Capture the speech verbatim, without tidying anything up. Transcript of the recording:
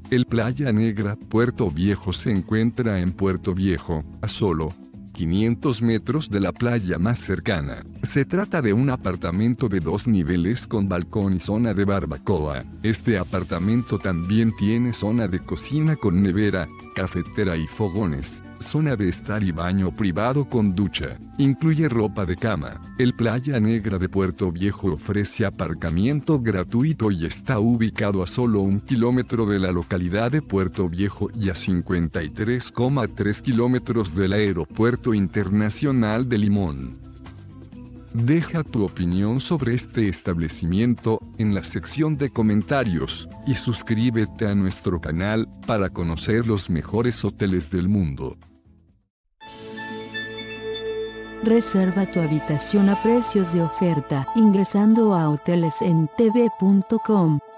El Playa Negra Puerto Viejo se encuentra en Puerto Viejo, a solo quinientos metros de la playa más cercana. Se trata de un apartamento de dos niveles con balcón y zona de barbacoa. Este apartamento también tiene zona de cocina con nevera, cafetera y fogones, zona de estar y baño privado con ducha. Incluye ropa de cama. El Playa Negra de Puerto Viejo ofrece aparcamiento gratuito y está ubicado a solo un kilómetro de la localidad de Puerto Viejo y a cincuenta y tres coma tres kilómetros del Aeropuerto Internacional de Limón. Deja tu opinión sobre este establecimiento en la sección de comentarios y suscríbete a nuestro canal para conocer los mejores hoteles del mundo. Reserva tu habitación a precios de oferta ingresando a hoteles en t v punto com.